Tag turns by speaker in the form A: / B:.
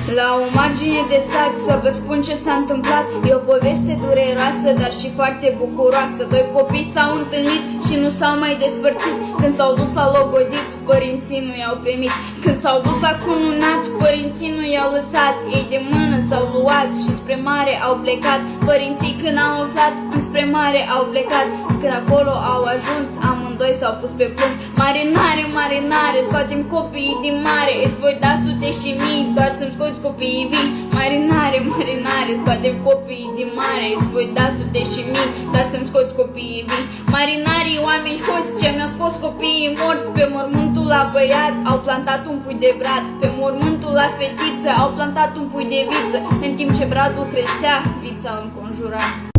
A: La o margine de sat, să vă spun ce s-a întâmplat. E o poveste dureroasă, dar și foarte bucuroasă. Doi copii s-au întâlnit și nu s-au mai despărțit. Când s-au dus la logodit, părinții nu i-au primit. Când s-au dus la cununat, părinții nu i-au lăsat. Ei de mână s-au luat și spre mare au plecat. Părinții când au aflat, înspre mare au plecat. Când acolo au ajuns, amândoi s-au pus pe plâns. Marinare, marinare, scoatem copiii din mare. Îți voi da sute și mii, doar să-mi scoți copiii vii. Marinare, marinare, scoatem copiii din mare. Îți voi da sute și mii, doar să-mi scoți copiii vii. Marinarii, oameni hoți, ce mi-au scos copiii morți. Pe mormântul la băiat au plantat un pui de brad. Pe mormântul la fetiță au plantat un pui de viță. În timp ce bradul creștea, vița îl înconjura.